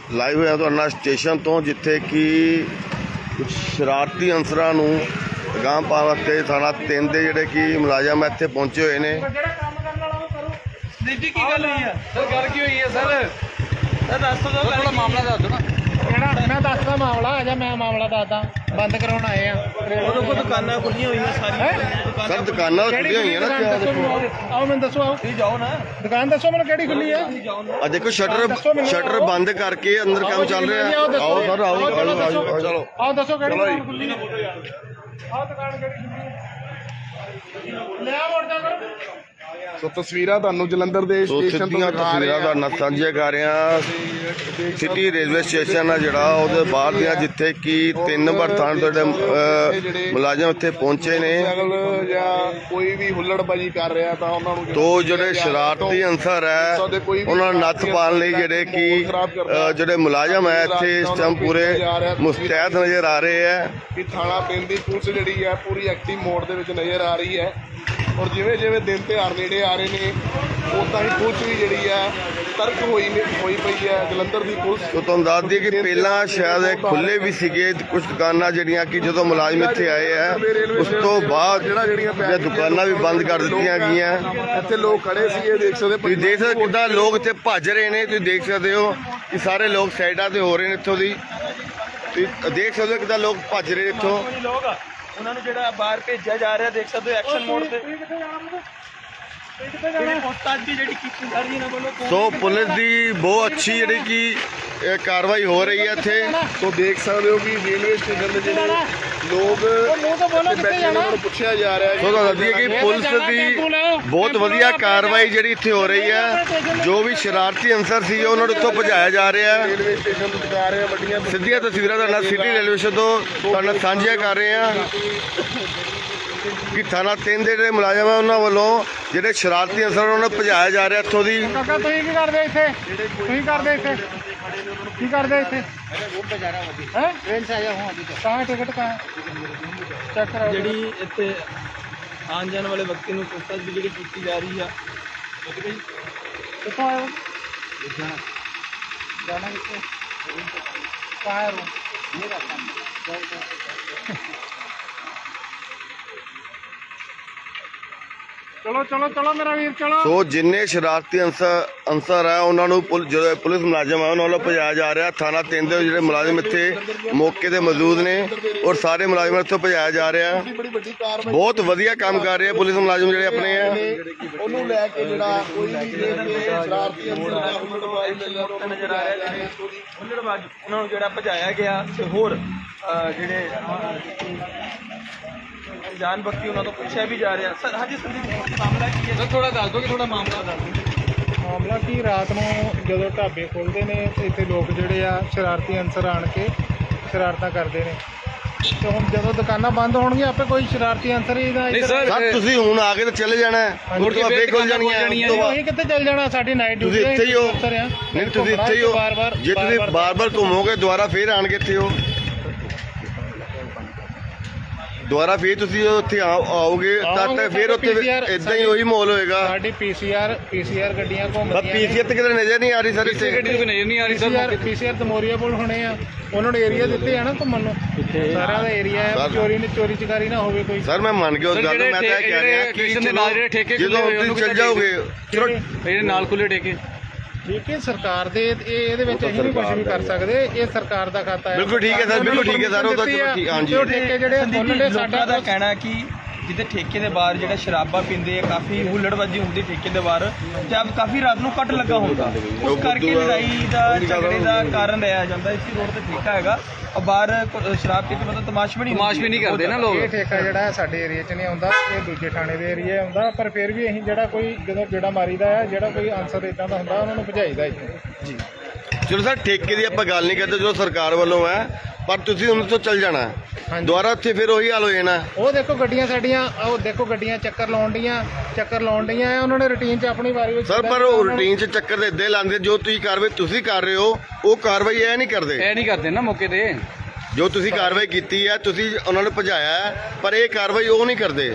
Live ਹੋਇਆ ਤੁਹਾਡਾ station ਤੋਂ, ਜਿੱਥੇ ਕਿ ਕੁਛ ਸ਼ਰਾਰਤੀ ਅਨਸਰਾਂ ਨੂੰ ਅਗਾਂਹ ਪਾਉਣ ਵਾਸਤੇ ਥਾਣਾ 3 ਦੇ ਜਿਹੜੇ ਕਿ ਮੁਲਾਜ਼ਮ ਇੱਥੇ ਪਹੁੰਚੇ ਹੋਏ ਨੇ। ਕੀ ਗੱਲ ਹੋਈ ਹੈ ਸਰ? ਗੱਲ ਕੀ ਹੋਈ ਹੈ ਸਰ? ਦੱਸ ਦਿਓ, ਥੋੜਾ ਮਾਮਲਾ ਦੱਸ ਦਿਓ ਨਾ। ਕਿਹੜਾ? ਮੈਂ ਦੱਸਦਾ ਮਾਮਲਾ। ਆ ਜਾ, ਮੈਂ ਮਾਮਲਾ ਦੱਸਦਾ। ਬੰਦ ਕਰਾਉਣ ਆਏ ਆ। ਉਹਦੇ ਕੋਲ ਦੁਕਾਨਾਂ ਖੁੱਲੀਆਂ ਹੋਈਆਂ ਸਾਰੀਆਂ। ਸਰ ਦੁਕਾਨਾਂ ਖੁੱਲੀਆਂ ਹੋਈਆਂ ਨਾ। ਆਓ ਮੈਨੂੰ ਦੱਸੋ। ਆਓ ਤੁਸੀਂ ਜਾਓ ਨਾ, ਦੁਕਾਨ ਦੱਸੋ ਮੈਨੂੰ ਕਿਹੜੀ ਖੁੱਲੀ ਆ। ਆ ਦੇਖੋ ਸ਼ਟਰ ਬੰਦ ਕਰਕੇ ਅੰਦਰ ਕੰਮ ਚੱਲ ਰਿਹਾ। ਆਓ ਸਰ, ਆਓ ਚਲੋ। ਆਓ ਦੱਸੋ ਕਿਹੜੀ ਦੁਕਾਨ ਖੁੱਲੀ ਆ। ਆਹ ਦੁਕਾਨ ਕਿਹੜੀ ਖੁੱਲੀ ਆ? ਲਿਆ ਮੋੜ ਜਾ ਕਰੋ। ਸੋ ਤਸਵੀਰਾਂ ਤੁਹਾਨੂੰ ਜਲੰਧਰ ਦੇ ਸਟੇਸ਼ਨ ਸਿੱਧੀਆਂ ਤਸਵੀਰਾਂ ਤੁਹਾਡੇ ਨਾਲ ਸਾਂਝੀਆਂ ਕਰ ਰਹੇ ਹਾਂ। ਸਿਟੀ ਰੇਲਵੇ ਸਟੇਸ਼ਨ ਆ ਜਿਹੜਾ, ਉਹਦੇ ਬਾਹਰ ਦੀਆਂ, ਜਿੱਥੇ ਕਿ 3 ਨੰਬਰ ਥਾਂ ਤੋਂ ਜਿਹੜੇ ਮੁਲਾਜ਼ਮ ਇੱਥੇ ਪਹੁੰਚੇ ਨੇ। ਜਾਂ ਕੋਈ ਵੀ ਹੁੱਲੜਬਾਜੀ ਕਰ ਰਿਹਾ ਤਾਂ ਉਹਨਾਂ ਨੂੰ ਤੋਂ ਜਿਹੜੇ ਸ਼ਰਾਰਤੀ ਅਨਸਰ ਹੈ ਉਹਨਾਂ ਨੂੰ ਨੱਥ ਪਾਉਣ ਲਈ ਜਿਹੜੇ ਕਿ ਜਿਹੜੇ ਮੁਲਾਜ਼ਮ ਹੈ ਇੱਥੇ ਇਸ ਟਾਈਮ ਪੂਰੇ ਮੁਸਤੈਦ ਨਜ਼ਰ ਆ ਰਹੇ ਹੈ। ਕਿ ਥਾਣਾ 3 ਦੀ ਪੁਲਿਸ ਜਿਹੜੀ ਹੈ ਪੂਰੀ ਐਕਟਿਵ ਮੋਡ ਦੇ ਵਿੱਚ ਨਜ਼ਰ ਆ ਰਹੀ ਹੈ। ਔਰ ਜਿਵੇਂ ਜਿਵੇਂ ਦਿਨ ਤਿਉਹਾਰ ਨੇੜੇ ਆ ਰਹੇ ਨੇ ਉਦਾਂ ਹੀ ਪੁਲਿਸ ਵੀ ਜਿਹੜੀ ਹੈ ਤਰਕ ਹੋਈ ਪਈ ਹੈ ਜਲੰਧਰ ਦੀ ਪੁਲਿਸ। ਤੋਂ ਤੁਹਾਨੂੰ ਦੱਸ ਦਈਏ ਕਿ ਪਹਿਲਾਂ ਸ਼ਾਇਦ ਖੁੱਲੇ ਵੀ ਸੀਗੇ ਕੁਝ ਦੁਕਾਨਾਂ ਜਿਹੜੀਆਂ ਕਿ ਜਦੋਂ ਮੁਲਾਜ਼ਮ ਇੱਥੇ ਆਏ ਹੈ ਉਸ ਤੋਂ ਬਾਅਦ ਜਿਹੜੀਆਂ ਦੁਕਾਨਾਂ ਵੀ ਬੰਦ ਕਰ ਦਿੱਤੀਆਂ ਗਈਆਂ। ਇੱਥੇ ਲੋਕ ਖੜੇ ਸੀਗੇ, ਦੇਖ ਸਕਦੇ ਤੁਸੀਂ ਦੇਖ ਸਕਦੇ ਕਿੱਦਾਂ ਲੋਕ ਇੱਥੇ ਭੱਜ ਰਹੇ ਨੇ। ਤੁਸੀਂ ਦੇਖ ਸਕਦੇ ਹੋ ਕਿ ਸਾਰੇ ਲੋਕ ਸਾਈਡਾਂ ਤੇ ਹੋ ਰਹੇ ਨੇ ਇੱਥੋਂ ਦੀ। ਤੁਸੀਂ ਦੇਖ ਸਕਦੇ ਹੋ ਕਿੱਦਾਂ ਲੋਕ ਭੱਜ ਰਹੇ ਇੱਥੋਂ। ਉਹਨਾਂ ਨੂੰ ਜਿਹੜਾ ਬਾਹਰ ਭੇਜਿਆ ਜਾ ਰਿਹਾ, ਦੇਖ ਸਕਦੇ ਹੋ ਐਕਸ਼ਨ ਮੋਡ ਤੇ। ਸੋ ਪੁਲਿਸ ਦੀ ਬਹੁਤ ਅੱਛੀ ਜਿਹੜੀ ਕਿ ਕਾਰਵਾਈ ਹੋ ਰਹੀ ਹੈ ਇੱਥੇ। ਤੋਂ ਦੇਖ ਸਕਦੇ ਹੋ ਕਿ ਰੇਲਵੇ ਸਟੇਸ਼ਨ ਦੇ ਜਿਹੜੇ ਲੋਕ ਬੈਠੇ ਉਹਨਾਂ ਨੂੰ ਪੁੱਛਿਆ ਜਾ ਰਿਹਾ ਹੈ। ਸੋ ਤੁਹਾਨੂੰ ਦੱਸੀਏ ਕਿ ਪੁਲਿਸ ਦੀ ਬਹੁਤ ਵਧੀਆ ਕਾਰਵਾਈ ਜਿਹੜੀ ਇੱਥੇ ਹੋ ਰਹੀ ਹੈ। ਜੋ ਵੀ ਸ਼ਰਾਰਤੀ ਅਨਸਰ ਸੀ ਉਹਨਾਂ ਨੂੰ ਇੱਥੋਂ ਭਜਾਇਆ ਜਾ ਰਿਹਾ ਹੈ। ਰੇਲਵੇ ਸਟੇਸ਼ਨ ਤੋਂ ਦਿਖਾ ਰਹੇ ਆ ਵੱਡੀਆਂ ਸਿੱਧੀਆਂ ਤਸਵੀਰਾਂ ਤੁਹਾਡੇ ਨਾਲ ਸਿਟੀ ਰੇਲਵੇ ਸਟੇਸ਼ਨ ਤੋਂ ਤੁਹਾਡੇ ਨਾਲ ਸਾਂਝੀਆਂ ਕਰ ਰਹੇ ਹਾਂ ਕਿ ਥਾਣਾ 3 ਦੇ ਜਿਹੜੇ ਮੁਲਾਜ਼ਮ ਹੈ ਉਹਨਾਂ ਵੱਲੋਂ ਜਿਹੜੇ ਸ਼ਰਾਰਤੀ ਅਨਸਰ ਉਹਨਾਂ ਨੂੰ ਭਜਾਇਆ ਜਾ ਰਿਹਾ ਇੱਥੋਂ ਦੀ। ਕਾਕਾ ਤੁਸੀਂ ਕੀ ਕਰਦੇ ਇੱਥੇ? ਤੁਸੀਂ ਕਰਦੇ ਇੱਥੇ ਕੀ ਕਰਦੇ ਇੱਥੇ? ਹੈ ट्रेन से आया हूँ अभी। कहाँ टिकट कहाँ चेक करा? ਜਿਹੜੀ ਇੱਥੇ ਆਉਣ ਜਾਣ ਵਾਲੇ ਵਿਅਕਤੀ ਨੂੰ ਪੁੱਛਤਾਛ ਵੀ ਜਿਹੜੀ ਕੀਤੀ ਜਾ ਰਹੀ ਆ। कितना आए हो? जाना किसको? कहाँ है रूम? चलो चलो चलो मेरा वीर चलो। ਸੋ ਜਿੰਨੇ ਸ਼ਰਾਰਤੀ ਅਨਸਰ ਹੈ ਉਹਨਾਂ ਨੂੰ ਜਿਹੜੇ ਪੁਲਿਸ ਮੁਲਾਜ਼ਮ ਹੈ ਉਹਨਾਂ ਵੱਲੋਂ ਭਜਾਇਆ ਜਾ ਰਿਹਾ। ਥਾਣਾ 3 ਦੇ ਜਿਹੜੇ ਮੁਲਾਜ਼ਮ ਇੱਥੇ ਮੌਕੇ ਤੇ ਮੌਜੂਦ ਨੇ ਔਰ ਸਾਰੇ ਮੁਲਾਜ਼ਮਾਂ ਇੱਥੋਂ ਭਜਾਇਆ ਜਾ ਰਿਹਾ। ਬੜੀ ਵੱਡੀ ਕਾਰਵਾਈ ਬਹੁਤ ਵਧੀਆ ਕੰਮ ਕਰ ਰਹੇ ਆ ਪੁਲਿਸ ਮੁਲਾਜ਼ਮ ਜਿਹੜੇ ਆਪਣੇ ਆ। ਉਹਨੂੰ ਲੈ ਕੇ ਜਿਹੜਾ ਕੋਈ ਵੀ ਸ਼ਰਾਰਤੀ ਅੰਸਰ ਦਾ ਹੁੱਲੜਬਾਜ਼ ਨਜ਼ਰ ਆ ਰਿਹਾ, ਹੁੱਲੜਬਾਜ਼ ਉਹਨਾਂ ਨੂੰ ਜਿਹੜਾ ਭਜਾਇਆ ਗਿਆ ਤੇ ਹੋਰ ਜਿਹੜੇ ਜਾਨ ਬਖਤੀ ਉਹਨਾਂ ਤੋਂ ਪੁੱਛਿਆ ਵੀ ਜਾ ਰਿਹਾ। ਸਰ ਹਾਂਜੀ ਸੰਦੀਪ, ਮਾਮਲਾ ਕੀ ਹੈ ਸਰ? ਥੋੜਾ ਦੱਸ ਦਿਓ ਕਿ ਥੋੜਾ ਮਾਮਲਾ ਦੱਸ ਦਿਓ। ਮਾਮਲਾ ਕੀ, ਰਾਤ ਨੂੰ ਜਦੋਂ ਢਾਬੇ ਖੋਲ੍ਹਦੇ ਨੇ ਇੱਥੇ ਲੋਕ ਜਿਹੜੇ ਆ ਸ਼ਰਾਰਤੀ ਅਨਸਰ ਆਣ ਕੇ ਸ਼ਰਾਰਤਾਂ ਕਰਦੇ ਨੇ। ਤੇ ਹੁਣ ਜਦੋਂ ਦੁਕਾਨਾਂ ਬੰਦ ਹੋਣਗੀਆਂ ਆਪੇ ਕੋਈ ਸ਼ਰਾਰਤੀ ਅਨਸਰ ਇਹਦਾ ਸਰ ਤੁਸੀਂ ਹੁਣ ਆ ਕੇ ਤਾਂ ਚਲੇ ਜਾਣਾ ਹੈ, ਮੁੜ ਕੇ ਆਪੇ ਖੁੱਲ ਜਾਣੀਆਂ। ਅਸੀਂ ਕਿੱਥੇ ਚੱਲ ਜਾਣਾ? ਸਾਡੀ ਨਾਈਟ ਡਿਊਟੀ ਤੁਸੀਂ ਇੱਥੇ ਹੀ ਹੋ। ਨਹੀਂ ਤੁਸੀਂ ਇੱਥੇ ਹੀ ਹੋ। ਜੇ ਤੁਸੀਂ ਬਾਰ-ਬਾਰ ਘੁੰਮੋਗੇ ਦੁਬਾਰਾ ਫੇਰ ਆਣ ਕੇ ਇੱਥੇ ਹੋ। ਦੁਬਾਰਾ ਫੇਰ ਤੁਸੀਂ ਉੱਥੇ ਆਓਗੇ ਤਾਂ ਫੇਰ ਉੱਥੇ ਇਦਾਂ ਹੀ ਉਹੀ ਮਾਹੌਲ ਹੋਏਗਾ। ਸਾਡੀ ਪੀਸੀਆਰ ਗੱਡੀਆਂ ਘੁੰਮਦੀਆਂ। ਪੀਸੀਆਰ ਤੇ ਕਿਤੇ ਨਜ਼ਰ ਨਹੀਂ ਆ ਰਹੀ ਸਰ। ਇੱਥੇ ਗੱਡੀ ਕੋਈ ਨਜ਼ਰ ਨਹੀਂ ਆ ਰਹੀ ਸਰ। ਪੀਸੀਆਰ ਦਮੋਰੀਆ ਪੁਲ ਹੋਣੇ ਆ, ਉਹਨਾਂ ਨੂੰ ਏਰੀਆ ਦਿੱਤੇ ਆ ਨਾ ਘੁੰਮਣ ਨੂੰ। ਸਾਰਿਆਂ ਦਾ ਏਰੀਆ ਹੈ, ਚੋਰੀ ਚਕਾਰੀ ਨਾ ਹੋਵੇ ਕੋਈ। ਸਰ ਮੈਂ ਮੰਨ ਗਿਆ ਉਸ ਗੱਲ ਨੂੰ। ਮੈਂ ਤਾਂ ਕਹਿ ਰਿਹਾ ਕਿ ਜਦੋਂ ਤੁਸੀਂ ਚੱਲ ਜਾਓਗੇ ਚਲੋ ਇਹਦੇ ਨਾਲ ਖੁੱਲੇ ਠੇਕੇ ਠੀਕ ਹੈ। ਸਰਕਾਰ ਦੇ ਇਹਦੇ ਵਿੱਚ ਅਸੀਂ ਵੀ ਕੁਝ ਵੀ ਕਰ ਸਕਦੇ। ਇਹ ਸਰਕਾਰ ਦਾ ਖਾਤਾ ਹੈ। ਬਿਲਕੁਲ ਠੀਕ ਹੈ ਸਰ, ਬਿਲਕੁਲ ਠੀਕ ਹੈ ਸਰ। ਉਹ ਤਾਂ ਚਲੋ ਠੀਕ। ਹਾਂਜੀ ਠੇਕੇ ਜਿਹੜੇ ਖੋਲ੍ਹਣੇ ਸਾਡਾ ਦਾ ਕਹਿਣਾ ਕਿ ਜਿੱਥੇ ਠੇਕੇ ਦੇ ਬਾਹਰ ਜਿਹੜਾ ਸ਼ਰਾਬਾਂ ਪੀਂਦੇ ਆ, ਕਾਫੀ ਹੁੱਲੜਬਾਜੀ ਹੁੰਦੀ ਠੇਕੇ ਦੇ ਬਾਹਰ, ਤੇ ਕਾਫੀ ਰਾਤ ਨੂੰ ਕੱਟ ਲੱਗਾ ਹੁੰਦਾ, ਉਸ ਕਰਕੇ ਲੜਾਈ ਦਾ ਝਗੜੇ ਦਾ ਕਾਰਨ ਰਿਹਾ ਜਾਂਦਾ। ਇਸੇ ਰੋਡ ਤੇ ਠੇਕਾ ਹੈਗਾ, ਬਾਹਰ ਸ਼ਰਾਬ ਪੀ ਕੇ ਮਤਲਬ ਤਮਾਸ਼ਬੀਨੀ ਨਹੀਂ ਕਰਦੇ ਨਾ ਲੋਕ। ਇਹ ਠੇਕਾ ਜਿਹੜਾ ਸਾਡੇ ਏਰੀਆ 'ਚ ਨਹੀਂ ਆਉਂਦਾ, ਇਹ ਦੂਜੇ ਥਾਣੇ ਦੇ ਏਰੀਆ ਆਉਂਦਾ। ਪਰ ਫਿਰ ਵੀ ਅਸੀਂ ਜਿਹੜਾ ਕੋਈ ਜਦੋਂ ਗੇੜਾ ਮਾਰੀਦਾ ਆ, ਜਿਹੜਾ ਕੋਈ ਅਨਸਰ ਇੱਦਾਂ ਦਾ ਹੁੰਦਾ ਉਹਨਾਂ ਨੂੰ ਭਜਾਈਦਾ ਇੱਥੇ ਜੀ। ਚਲੋ ਸਰ ਠੇਕੇ ਦੀ ਆਪਾਂ ਗੱਲ ਨਹੀਂ ਕਰਦੇ ਜੋ ਸਰਕਾਰ ਵੱਲੋਂ ਹੈ, ਪਰ ਤੁਸੀਂ ਉਹਨਾਂ ਤੋਂ ਚੱਲ ਜਾਣਾ ਦੁਬਾਰਾ ਉੱਥੇ ਫਿਰ ਉਹੀ ਹਾਲ ਹੋ ਜਾਣਾ। ਉਹ ਦੇਖੋ ਗੱਡੀਆਂ ਸਾਡੀਆਂ, ਉਹ ਦੇਖੋ ਗੱਡੀਆਂ ਚੱਕਰ ਲਾਉਣ ਡੀਆਂ ਉਹਨਾਂ ਨੇ ਰੂਟੀਨ 'ਚ ਆਪਣੀ ਵਾਰੀ ਵਿੱਚ। ਸਰ ਪਰ ਉਹ ਰੂਟੀਨ 'ਚ ਚੱਕਰ ਦੇ ਇੱਦਾਂ ਲਾਉਂਦੇ, ਜੋ ਤੁਸੀਂ ਕਾਰਵਾਈ ਤੁਸੀਂ ਕਰ ਰਹੇ ਹੋ ਉਹ ਕਾਰਵਾਈ ਇਹ ਨਹੀਂ ਕਰਦੇ ਨਾ ਮੌਕੇ ਤੇ। ਜੋ ਤੁਸੀਂ ਕਾਰਵਾਈ ਕੀਤੀ ਹੈ, ਤੁਸੀਂ ਉਹਨਾਂ ਨੂੰ ਭਜਾਇਆ ਹੈ, ਪਰ ਇਹ ਕਾਰਵਾਈ ਉਹ ਨਹੀਂ ਕਰਦੇ।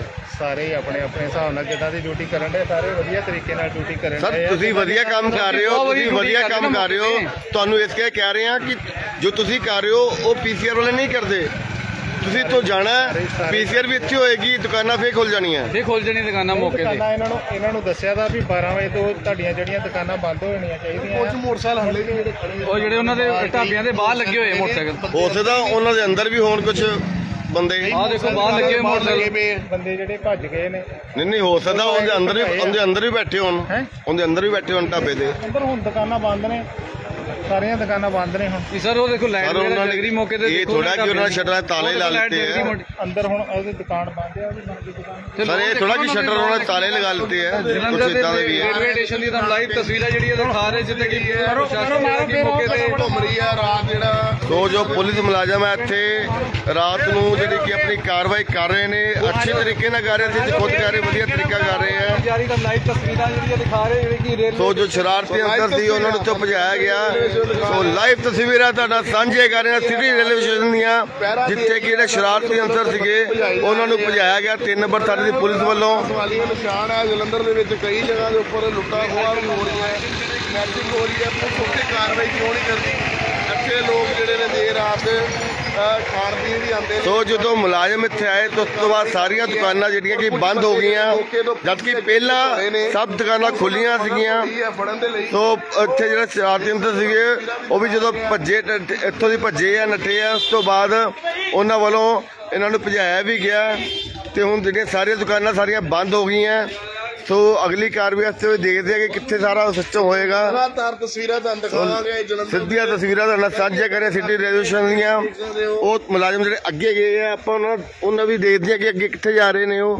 ਸਾਰੇ ਹੀ ਆਪਣੇ ਆਪਣੇ ਹਿਸਾਬ ਨਾਲ ਜਿੱਦਾਂ ਦੀ ਡਿਊਟੀ ਕਰਨ ਦੇ ਸਾਰੇ ਵਧੀਆ ਤਰੀਕੇ ਨਾਲ ਡਿਊਟੀ ਕਰਨ ਸਰ ਦੇ ਤੁਸੀਂ ਵਧੀਆ ਕੰਮ ਕਰ ਰਹੇ ਹੋ, ਤੁਸੀਂ ਵਧੀਆ ਕੰਮ ਕਰ ਰਹੇ ਹੋ। ਤੁਹਾਨੂੰ ਇਸ ਕਰਕੇ ਕਹਿ ਰਹੇ ਹਾਂ ਕਿ ਜੋ ਤੁਸੀਂ ਕਰ ਰਹੇ ਹੋ ਉਹ ਪੀਸੀਆਰ ਵਾਲੇ ਨਹੀਂ ਕਰਦੇ। ਤੁਸੀਂ ਇੱਥੋਂ ਜਾਣਾ, ਪੀਸੀਆਰ ਵੀ ਇੱਥੇ ਹੋਏਗੀ, ਦੁਕਾਨਾਂ ਫੇਰ ਖੁੱਲ ਜਾਣੀਆਂ। ਦੁਕਾਨਾਂ ਮੌਕੇ ਤੇ ਇਹਨਾਂ ਨੂੰ ਦੱਸਿਆ ਦਾ ਵੀ 12 ਵਜੇ ਤੋਂ ਤੁਹਾਡੀਆਂ ਜਿਹੜੀਆਂ ਦੁਕਾਨਾਂ ਬੰਦ ਹੋ ਜਾਣੀਆਂ ਚਾਹੀਦੀਆਂ। ਕੁਝ ਮੋਟਰਸਾਈਕਲ ਹੱਲੇ ਵੀ ਜਿਹੜੇ ਖੜੇ ਉਹ ਜਿਹੜੇ ਉਹਨਾਂ ਦੇ ਢਾਬਿਆਂ ਦੇ ਬਾਹਰ ਲੱਗੇ ਹੋਏ ਮੋਟਰਸਾਈਕਲ, ਹੋ ਸਕਦਾ ਉਹਨਾਂ ਦੇ ਅੰਦਰ ਵੀ ਹੋਣ ਕੁਝ ਬੰਦੇ। ਆਹ ਦੇਖੋ ਬਾਹਰ ਲੱਗੇ ਹੋਏ ਮੋਟਰਸਾਈਕਲ, ਬੰਦੇ ਜਿਹੜੇ ਭੱਜ ਗਏ ਨੇ। ਨਹੀਂ ਹੋ ਸਕਦਾ ਉਹਦੇ ਅੰਦਰ ਵੀ ਬੈਠੇ ਹੋਣ, ਉਹਦੇ ਅੰਦਰ ਵੀ ਬੈਠੇ ਹੋਣ ਢਾਬੇ ਦੇ ਅੰਦਰ। ਹੁਣ ਦੁਕਾਨਾਂ ਬੰਦ ਨੇ, ਸਾਰੀਆਂ ਦੁਕਾਨਾਂ ਬੰਦ ਨੇ ਹੁਣ। ਸਰ ਉਹ ਦੇਖੋ ਲਾਈਟ ਉਹਨਾਂ ਡਿਗਰੀ ਮੌਕੇ ਤੇ ਇਹ ਥੋੜਾ ਕਿ ਉਹਨਾਂ ਨੇ ਸ਼ਟਰਾਂ ਤਾਲੇ ਲਾ ਦਿੱਤੇ ਆ ਅੰਦਰ। ਹੁਣ ਉਹਦੀ ਦੁਕਾਨ ਬੰਦ ਹੈ, ਉਹਦੀ ਬੰਦ ਦੀ ਦੁਕਾਨ। ਸਰ ਇਹ ਥੋੜਾ ਕਿ ਸ਼ਟਰ ਉਹਨਾਂ ਨੇ ਤਾਲੇ ਲਗਾ ਦਿੱਤੇ ਆ, ਕੁਝ ਇਦਾਂ ਦੇ ਵੀ ਹੈ। ਰੇਲਵੇ ਸਟੇਸ਼ਨ ਦੀ ਤੁਹਾਨੂੰ ਲਾਈਵ ਤਸਵੀਰਾਂ ਜਿਹੜੀਆਂ ਦਿਖਾ ਰਹੇ ਜਿੱਥੇ ਕਿ ਮੌਕੇ ਤੇ ਘੁੰਮ ਰਹੀ ਆ ਰਾਤ ਜਿਹੜਾ। ਸੋ ਜੋ ਪੁਲਿਸ ਮੁਲਾਜ਼ਮ ਹੈ ਇੱਥੇ ਰਾਤ ਨੂੰ ਜਿਹੜੀ ਕਿ ਆਪਣੀ ਕਾਰਵਾਈ ਕਰ ਰਹੇ ਨੇ, ਅੱਛੇ ਤਰੀਕੇ ਨਾਲ ਕਰ ਰਹੇ ਸੀ, ਖੁਦ ਕਰ ਰਹੇ, ਵਧੀਆ ਤਰੀਕਾ ਕਰ ਰਹੇ ਆ। ਜਾਰੀ ਦਾ ਲਾਈਵ ਤਸਵੀਰਾਂ ਜਿਹੜੀਆਂ ਦਿਖਾ ਰਹੇ ਜਿਹੜੇ ਕਿ ਰੇਲਵੇ ਸੋ ਜੋ ਸ਼ਰਾਰਤੀ ਅੰਸਰ ਸੀ ਉਹਨਾਂ ਨੂੰ ਉੱਥੋਂ ਭਜਾਇਆ ਗਿਆ। ਸੋ ਲਾਈਵ ਤਸਵੀਰਾਂ ਤੁਹਾਡਾ ਸਾਂਝੇ ਕਰ ਰਹੇ ਹਾਂ ਸਿਟੀ ਰੇਲਵੇ ਸਟੇਸ਼ਨ ਦੀਆਂ, ਜਿੱਥੇ ਕਿ ਜਿਹੜੇ ਸ਼ਰਾਰਤੀ ਅੰਸਰ ਸੀਗੇ ਉਹਨਾਂ ਨੂੰ ਭਜਾਇਆ ਗਿਆ 3 ਨੰਬਰ ਥਾਣੇ ਦੀ ਪੁਲਿਸ ਵੱਲੋਂ। ਸਵਾਲੀਆ ਨਿਸ਼ਾਨ ਹੈ ਜਲੰਧਰ ਦੇ ਵਿੱਚ ਕਈ ਜਗ੍ਹਾ ਦੇ ਉੱਪਰ ਲੁੱਟਾਂ ਖੋਹਾਂ ਵੀ ਹੋ ਰਹੀਆਂ, ਮੈਚਿੰਗ ਹੋ ਰਹੀ ਹੈ। ਪੁਲਿਸ ਉੱਤੇ ਕਾਰਵਾਈ ਕਿਉਂ ਨਹੀਂ ਕਰਦੀ? ਇੱਥੇ ਲੋਕ ਜਿਹੜੇ ਨੇ ਦੇਰ ਰਾਤ ਖਾਣ ਪੀਣ ਵੀ ਆਉਂਦੇ ਨੇ। ਸੋ ਜਦੋਂ ਮੁਲਾਜ਼ਮ ਇੱਥੇ ਆਏ ਤਾਂ ਉਸ ਤੋਂ ਬਾਅਦ ਸਾਰੀਆਂ ਦੁਕਾਨਾਂ ਜਿਹੜੀਆਂ ਕਿ ਬੰਦ ਹੋ ਗਈਆਂ, ਜਦਕਿ ਪਹਿਲਾਂ ਸਭ ਦੁਕਾਨਾਂ ਖੁੱਲੀਆਂ ਸੀਗੀਆਂ। ਫੜਨ ਦੇ ਲਈ ਸੋ ਇੱਥੇ ਜਿਹੜੇ ਸ਼ਰਾਰਤੀ ਅੰਸਰ ਸੀਗੇ ਉਹ ਵੀ ਜਦੋਂ ਭੱਜੇ, ਇੱਥੋਂ ਦੀ ਭੱਜੇ ਆ, ਨੱਠੇ ਆ, ਉਸ ਤੋਂ ਬਾਅਦ ਉਹਨਾਂ ਵੱਲੋਂ ਇਹਨਾਂ ਨੂੰ ਭਜਾਇਆ ਵੀ ਗਿਆ। ਤੇ ਹੁਣ ਜਿਹੜੀਆਂ ਸਾਰੀਆਂ ਦੁਕਾਨਾਂ ਸਾਰੀਆਂ ਬੰਦ ਹੋ ਗਈਆਂ। ਸੋ ਅਗਲੀ ਕਾਰਵਾਈ ਵਾਸਤੇ ਦੇਖਦੇ ਆ ਕਿ ਕਿੱਥੇ ਸਾਰਾ ਸਿਸਟਮ ਹੋਏਗਾ। ਲਗਾਤਾਰ ਤਸਵੀਰਾਂ ਤੁਹਾਨੂੰ ਦਿਖਾਵਾਂਗੇ ਜਲੰਧਰ ਸਿੱਧੀਆਂ ਤਸਵੀਰਾਂ ਤੁਹਾਡੇ ਨਾਲ ਸਾਂਝੇ ਕਰੇ ਸਿਟੀ ਰੇਲਵੇ ਸਟੇਸ਼ਨ ਦੀਆਂ। ਉਹ ਮੁਲਾਜ਼ਮ ਜਿਹੜੇ ਅੱਗੇ ਗਏ ਆ, ਆਪਾਂ ਉਹਨਾਂ ਵੀ ਦੇਖਦੇ ਆ ਕਿ ਅੱਗੇ ਕਿੱਥੇ ਜਾ ਰਹੇ ਨੇ। ਉਹ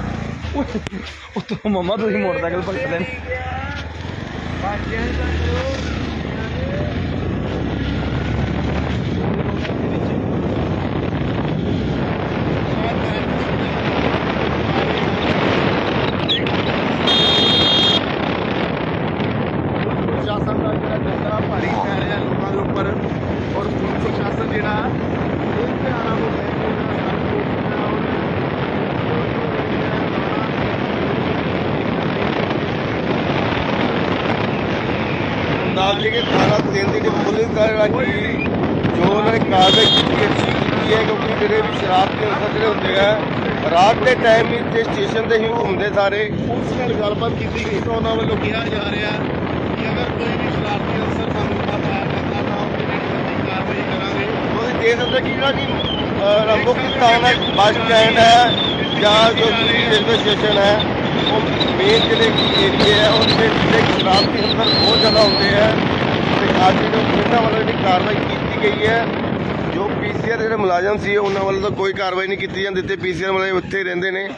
ਉੱਤੋਂ ਮੰਮਾ ਤੁਸੀਂ ਮੋਟਰਸਾਈਕਲ ਭੱਜਦੇ ਨੇ। ਪ੍ਰਸ਼ਾਸਨ ਦਾ ਜਿਹੜਾ ਜੱਸਾ ਭਾਰੀ ਪੈ ਰਿਹਾ ਲੋਕਾਂ ਦੇ ਉੱਪਰ, ਔਰ ਪੁਲਿਸ ਪ੍ਰਸ਼ਾਸਨ ਜਿਹੜਾ ਇਹ ਧਿਆਨਾਂ ਨੂੰ ਲੈ ਕੇ ਨਾਲ ਜੀ ਕੇ ਥਾਣਾ ਤੇਲ ਦੀ ਪੁਲਿਸ ਕਾਰਵਾਈ ਜੋ ਉਹਨਾਂ ਨੇ ਕਾਰਵਾਈ ਕੀਤੀ ਅੱਛੀ ਕੀਤੀ ਹੈ, ਕਿਉਂਕਿ ਜਿਹੜੇ ਵੀ ਸ਼ਰਾਰਤੀ ਅੰਸਰ ਜਿਹੜੇ ਹੁੰਦੇ ਆ ਰਾਤ ਦੇ ਟਾਈਮ ਵੀ ਇੱਥੇ ਸਟੇਸ਼ਨ ਤੇ ਹੀ ਘੁੰਮਦੇ ਸਾਰੇ। ਪੁਲਿਸ ਨਾਲ ਗੱਲਬਾਤ ਕੀਤੀ ਗਈ ਤਾਂ ਉਹਨਾਂ ਵੱਲੋਂ ਕਿਹਾ ਜਾ ਰਿਹਾ ਕਿ ਅਗਰ ਕੋਈ ਵੀ ਸ਼ਰਾਰਤੀ ਅੰਸਰ ਸਾਨੂੰ ਪਤਾ ਕਰਦਾ ਤਾਂ ਉਹਦੇ ਵਿੱਚ ਕਾਰਵਾਈ ਕਰਾਂਗੇ। ਤੁਸੀਂ ਦੇਖ ਸਕਦੇ ਕਿ ਜਿਹੜਾ ਕਿ ਰੰਗੋ ਕੀ ਟਾਊਨ ਹੈ, ਬੱਸ ਸਟੈਂਡ ਹੈ ਜਾਂ ਜੋ ਰੇਲਵੇ ਸਟੇਸ਼ਨ ਹੈ, ਉਹ ਮੇਨ ਜਿਹੜੇ ਏਰੀਏ ਹੈ ਉਹਦੇ ਵਿੱਚ ਸ਼ਰਾਰਤੀ ਅੰਸਰ ਬਹੁਤ ਜ਼ਿਆਦਾ ਹੁੰਦੇ ਆ। ਤੇ ਅੱਜ ਜਿਹੜੇ ਇਹਨਾਂ ਵੱਲੋਂ ਜਿਹੜੀ ਕਾਰਵਾਈ ਕੀਤੀ ਗਈ ਹੈ, ਜੋ ਪੀਸੀਆਰ ਜਿਹੜੇ ਮੁਲਾਜ਼ਮ ਸੀ ਉਹਨਾਂ ਵੱਲੋਂ ਤਾਂ ਕੋਈ ਕਾਰਵਾਈ ਨਹੀਂ ਕੀਤੀ ਜਾਂਦੀ ਤੇ ਪੀਸੀਆਰ ਵਾਲੇ ਉੱਥੇ ਹੀ ਰਹਿੰਦੇ ਨੇ।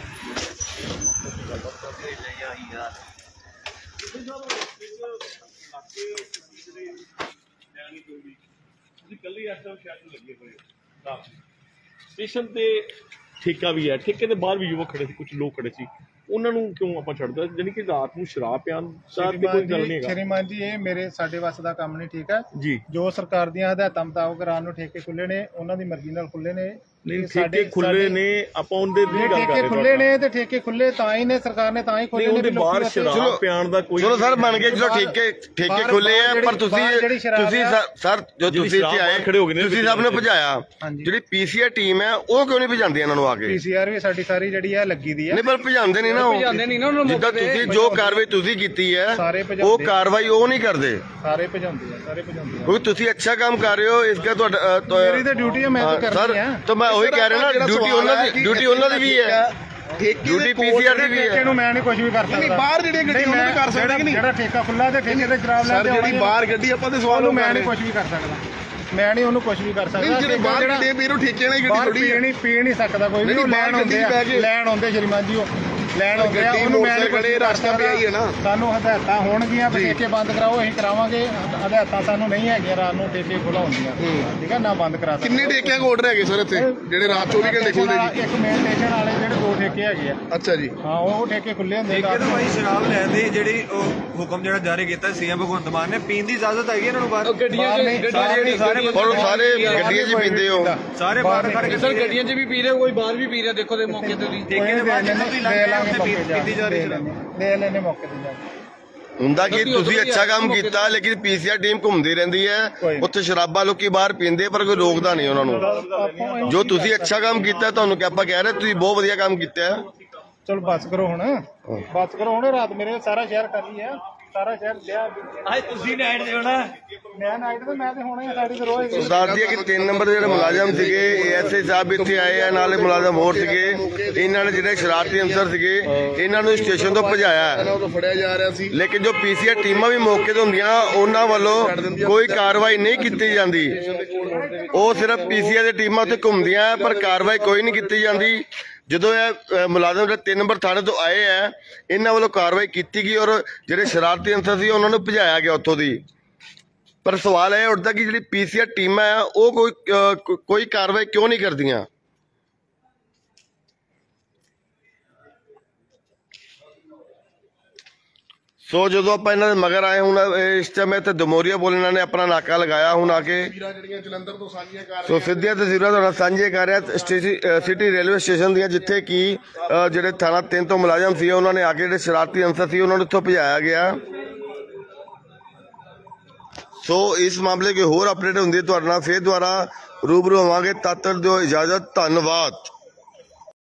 ਸਟੇਸ਼ਨ ਤੇ ਠੇਕਾ ਵੀ ਹੈ, ਠੇਕੇ ਦੇ ਬਾਹਰ ਵੀ ਯੁਵਕ ਖੜੇ ਸੀ, ਕੁਝ ਲੋਕ ਖੜੇ ਸੀ, ਉਹਨਾਂ ਨੂੰ ਕਿਉਂ ਆਪਾਂ ਛੱਡਦਾ? ਜਾਨੀ ਕਿ ਰਾਤ ਨੂੰ ਸ਼ਰਾਬ ਪਿਆਨ ਦਾ ਤੇ ਕੋਈ ਗੱਲ ਨਹੀਂ ਹੈਗਾ। ਸ਼੍ਰੀਮਾਨ ਜੀ ਇਹ ਸਾਡੇ ਵੱਸ ਦਾ ਕੰਮ ਨਹੀਂ, ਠੀਕ ਹੈ ਜੀ। ਜੋ ਸਰਕਾਰ ਦੀਆਂ ਹਦਾਇਤਾਂ ਮੁਤਾਬਕ ਰਾਤ ਨੂੰ ਠੇਕੇ ਖੁੱਲੇ ਨੇ, ਉਹਨਾਂ ਦੀ ਮਰਜ਼ੀ ਨਾਲ ਖੁੱਲੇ ਨੇ। ਨਹੀਂ ਠੇਕੇ ਖੁੱਲੇ ਨੇ, ਆਪਾਂ ਉਹਦੇ ਦੀ ਗੱਲ ਕਰ ਰਹੇ ਠੇਕੇ ਖੁੱਲੇ ਨੇ ਤੇ ਠੇਕੇ ਖੁੱਲੇ ਤਾਂ ਹੀ ਨੇ, ਸਰਕਾਰ ਨੇ ਤਾਂ ਹੀ ਖੋਲੇ ਨੇ। ਉਹਦੇ ਬਾਹਰ ਸ਼ਰਾਬ ਪਿਆਨ ਦਾ ਕੋਈ ਚਲੋ ਸਰ ਬਣ ਗਏ, ਚਲੋ ਠੇਕੇ ਖੁੱਲੇ ਆ, ਪਰ ਤੁਸੀਂ ਸਰ ਜੋ ਤੁਸੀਂ ਇੱਥੇ ਆਏ ਖੜੇ ਹੋ ਗਏ ਨੇ, ਤੁਸੀਂ ਸਭ ਨੇ ਭਜਾਇਆ। ਜਿਹੜੀ ਪੀਸੀਆਰ ਟੀਮ ਹੈ ਉਹ ਕਿਉਂ ਨਹੀਂ ਭਜਾਉਂਦੀ ਇਹਨਾਂ ਨੂੰ ਆ ਕੇ? ਪੀਸੀਆਰ ਵੀ ਸਾਡੀ ਸਾਰੀ ਜਿਹੜੀ ਹੈ ਲੱਗੀ ਦੀ ਹੈ। ਨਹੀਂ ਪਰ ਭਜਾਉਂਦੇ ਨਹੀਂ ਨਾ ਉਹ, ਜਿੱਦਾਂ ਤੁਸੀਂ ਜੋ ਕਾਰਵਾਈ ਤੁਸੀਂ ਕੀਤੀ ਹੈ ਉਹ ਕਾਰਵਾਈ ਉਹ ਨਹੀਂ ਕਰਦੇ। ਸਾਰੇ ਭਜਾਉਂਦੇ ਆ, ਸਾਰੇ ਭਜਾਉਂਦੇ ਆ। ਕਿਉਂਕਿ ਤੁਸੀਂ ਅੱਛਾ ਕੰਮ ਕਰ ਰਹੇ ਹੋ, ਇਸ ਦਾ ਤੁਹਾਡਾ ਮੇਰੀ ਤਾਂ ਡਿਊਟੀ ਹੈ, ਮੈਂ ਤਾਂ ਕਰਨੀ ਹੈ। ਤਾਂ ਮੈਂ ਉਹੀ ਕਹਿ ਰਿਹਾ ਨਾ, ਡਿਊਟੀ ਉਹਨਾਂ ਦੀ ਵੀ ਹੈ, ਡਿਊਟੀ ਪੀਸੀਆਰ ਦੀ ਵੀ ਹੈ। ਠੇਕੇ ਨੂੰ ਮੈਂ ਨਹੀਂ ਕੁਝ ਵੀ ਕਰ ਸਕਦਾ। ਨਹੀਂ ਬਾਹਰ ਜਿਹੜੇ ਗੱਡੀ ਉਹਨਾਂ ਨੂੰ ਕਰ ਸਕਦੇ ਕਿ ਨਹੀਂ? ਜਿਹੜਾ ਠੇਕਾ ਖੁੱਲਾ ਤੇ ਠੇਕੇ ਤੇ ਸ਼ਰਾਬ ਲੈ ਕੇ ਜਿਹੜੀ ਬਾਹਰ ਗੱਡੀ ਆਪਾਂ ਤੇ ਸਵਾਲ ਉਹਨੂੰ ਮੈਂ ਨਹੀਂ ਕੁਝ ਵੀ ਕਰ ਸਕਦਾ। ਮੈਂ ਨਹੀਂ ਉਹਨੂੰ ਕੁਝ ਵੀ ਕਰ ਸਕਦਾ। ਜਿਹੜੇ ਬਾਹਰ ਗੱਡੀ ਵੀਰੋ ਠੇਕੇ ਵਾਲੀ ਗੱਡੀ ਥੋੜੀ ਪੀ ਨਹੀਂ ਸਕਦਾ ਕੋਈ ਵੀ। ਲੈਣ ਆਉਂਦੇ ਸ਼੍ਰੀਮਾਨ ਜੀ, ਉਹ ਲੈਣ ਆਉਂਦੇ ਆ ਗੱਡੀ ਉਹਨੂੰ ਮੈਂ ਮੋਟਰਸਾਈਕਲ ਖੜੇ ਰਸਤਾ ਪਿਆ ਹੀ ਹੈ ਨਾ। ਸਾਨੂੰ ਹਦਾਇਤਾਂ ਹੋਣਗੀਆਂ ਵੀ ਠੇਕੇ ਬੰਦ ਕਰਾਓ, ਅਸੀਂ ਕਰਾਵਾਂਗੇ। ਹਦਾਇਤਾਂ ਸਾਨੂੰ ਨਹੀਂ ਹੈਗੀਆਂ ਰਾਤ ਨੂੰ ਠੇਕੇ ਖੁਲਾਉਂਦੀਆਂ, ਠੀਕ ਹੈ ਨਾ, ਬੰਦ ਕਰਾ ਸਕਦੇ। ਕਿੰਨੇ ਠੇਕਿਆਂ ਕੋ ਆਰਡਰ ਹੈਗੇ ਸਰ ਇੱਥੇ ਜਿਹੜੇ ਰਾਤ 24 ਘੰਟੇ ਖੁੱਲਦੇ ਜੀ? ਇੱਕ ਮੇਨ ਸਟੇਸ਼ਨ ਵਾਲੇ ਜਿਹੜੇ 2 ਠੇਕੇ ਹੈਗੇ ਆ। ਅੱਛਾ ਜੀ। ਹਾਂ, ਉਹ ਠੇਕੇ ਖੁੱਲੇ ਹੁੰਦੇ ਠੇਕੇ ਤੋਂ ਭਾਈ ਸ਼ਰਾਬ ਲੈਣ ਦੀ ਜਿਹੜੀ ਉਹ ਹੁਕਮ ਜਿਹੜਾ ਜਾਰੀ ਕੀਤਾ ਸੀਐਮ ਭਗਵੰਤ ਮਾਨ ਨੇ, ਪੀਣ ਦੀ ਇਜਾਜ਼ਤ ਹੈਗੀ ਇਹਨਾਂ ਨੂੰ ਬਾਹਰ? ਗੱਡੀਆਂ ਔਰ ਸਾਰੇ ਗੱਡੀਆਂ 'ਚ ਪੀਂਦੇ ਹੋ? ਸਾਰੇ ਬਾਹਰ ਖੜ ਕੇ ਸਰ ਗੱਡੀਆਂ 'ਚ ਵੀ ਪੀ ਰਹੇ, ਕੋਈ ਬਾਹਰ ਵੀ ਪੀ ਰਿਹਾ, ਦੇਖੋ ਦੇ ਮੌਕੇ ਤੇ ਵੀ ਠੇਕੇ ਦੇ ਬਾਅਦ ਜਦੋਂ ਤੁਸੀਂ ਲੰਘਦੇ ਹੋ ਉੱਥੇ ਪੀਤੀ ਜਾ ਰਹੀ ਸ਼ਰਾਬ। ਲੈ ਲੈਣੇ ਮੌਕੇ ਤੇ ਜਾ ਹੁੰਦਾ ਕਿ ਤੁਸੀਂ ਅੱਛਾ ਕੰਮ ਕੀਤਾ, ਲੇਕਿਨ ਪੀਸੀਆਰ ਟੀਮ ਘੁੰਮਦੀ ਰਹਿੰਦੀ ਹੈ, ਉੱਥੇ ਸ਼ਰਾਬਾਂ ਲੋਕੀ ਬਾਹਰ ਪੀਂਦੇ, ਪਰ ਕੋਈ ਰੋਕਦਾ ਨਹੀਂ ਉਹਨਾਂ ਨੂੰ। ਜੋ ਤੁਸੀਂ ਅੱਛਾ ਕੰਮ ਕੀਤਾ, ਤੁਹਾਨੂੰ ਕਿ ਆਪਾਂ ਕਹਿ ਰਹੇ ਤੁਸੀਂ ਬਹੁਤ ਵਧੀਆ ਕੰਮ ਕੀਤਾ ਹੈ। ਚਲੋ ਬਸ ਕਰੋ ਹੁਣ, ਬਸ ਕਰੋ ਹੁਣ। ਰਾਤ ਮੇਰੇ ਸਾਰਾ ਸ਼ਹਿਰ ਖਾਲੀ ਹੈ, ਸਾਰਾ ਸ਼ਹਿਰ ਲਿਆ। ਅੱਜ ਤੁਸੀਂ ਨਾਈਟ ਦੇ ਹੋਣਾ, ਮੈਂ ਨਾਈਟ ਤੇ ਮੈਂ ਤੇ ਹੋਣਾ ਹੀ ਸਾਡੀ ਤੇ ਰੋਜ਼ ਦੱਸ ਦਈਏ ਕਿ 3 ਨੰਬਰ ਦੇ ਜਿਹੜੇ ਮੁਲਾਜ਼ਮ ਸੀਗੇ, ਏਐਸਆਈ ਸਾਹਿਬ ਇੱਥੇ ਆਏ ਆ, ਨਾਲੇ ਮੁਲਾਜ਼ਮ ਹੋਰ ਸੀਗੇ। ਇਹਨਾਂ ਨੇ ਜਿਹੜੇ ਸ਼ਰਾਰਤੀ ਅਨਸਰ ਸੀਗੇ, ਇਹਨਾਂ ਨੂੰ ਸਟੇਸ਼ਨ ਤੋਂ ਭਜਾਇਆ ਹੈ। ਇਹਨਾਂ ਨੂੰ ਫੜਿਆ ਜਾ ਰਿਹਾ ਸੀ। ਲੇਕਿਨ ਜੋ ਪੀਸੀਆਰ ਟੀਮਾਂ ਵੀ ਮੌਕੇ ਤੇ ਹੁੰਦੀਆਂ, ਉਹਨਾਂ ਵੱਲੋਂ ਕੋਈ ਕਾਰਵਾਈ ਨਹੀਂ ਕੀਤੀ ਜਾਂਦੀ। ਉਹ ਸਿਰਫ ਪੀਸੀਆਰ ਦੀ ਟੀਮਾਂ ਉੱਤੇ ਘੁੰਮਦੀਆਂ, ਪਰ ਕਾਰਵਾਈ ਕੋਈ ਨਹੀਂ ਕੀਤੀ ਜਾਂਦੀ। ਜਦੋਂ ਇਹ ਮੁਲਾਜ਼ਮ ਜਿਹੜੇ 3 ਨੰਬਰ ਥਾਣੇ ਤੋਂ ਆਏ ਆ, ਇਹਨਾਂ ਵੱਲੋਂ ਕਾਰਵਾਈ ਕੀਤੀ ਗਈ ਔਰ ਜਿਹੜੇ ਸ਼ਰਾਰਤੀ ਅਨਸਰ ਸੀ ਉਹਨਾਂ ਨੂੰ ਭਜਾਇਆ ਗਿਆ ਉੱਥੋਂ ਦੀ। ਪਰ ਸਵਾਲ ਇਹ ਉੱਠਦਾ ਕਿ ਜਿਹੜੀ ਪੀਸੀਆਰ ਟੀਮਾਂ ਆ, ਉਹ ਕੋਈ ਕਾਰਵਾਈ ਕਿਉਂ ਨਹੀਂ ਕਰਦੀਆਂ? ਸੋ ਜਦੋਂ ਆਪਾਂ ਇਹਨਾਂ ਦੇ ਮਗਰ ਆਏ, ਹੁਣ ਇਸ ਟਾਈਮ ਇੱਥੇ ਦਮੋਰੀਆ ਬੋਲ ਇਹਨਾਂ ਨੇ ਆਪਣਾ ਨਾਕਾ ਲਗਾਇਆ ਹੁਣ ਆ ਕੇ। ਜਿਹੜੀਆਂ ਜਲੰਧਰ ਤੋਂ ਸਾਂਝੀਆਂ ਕਰ ਸੋ ਸਿੱਧੀਆਂ ਤਸਵੀਰਾਂ ਤੁਹਾਡਾ ਸਾਂਝੇ ਕਰ ਰਿਹਾ ਸਿਟੀ ਰੇਲਵੇ ਸਟੇਸ਼ਨ ਦੀਆਂ, ਜਿੱਥੇ ਕਿ ਜਿਹੜੇ ਥਾਣਾ 3 ਤੋਂ ਮੁਲਾਜ਼ਮ ਸੀ, ਉਹਨਾਂ ਨੇ ਆ ਕੇ ਜਿਹੜੇ ਸ਼ਰਾਰਤੀ ਅਨਸਰ ਸੀ ਉਹਨਾਂ ਨੂੰ ਇੱਥੋਂ ਭਜਾਇਆ ਗਿਆ। ਸੋ ਇਸ ਮਾਮਲੇ ਕੋਈ ਹੋਰ ਅਪਡੇਟ ਹੁੰਦੀ ਹੈ ਤੁਹਾਡੇ ਨਾਲ ਫੇਰ ਦੁਬਾਰਾ ਰੂਬਰੂ ਹੋਵਾਂਗੇ। ਤਦ ਤੱਕ ਦਿਓ ਇਜਾਜ਼ਤ, ਧੰਨਵਾਦ।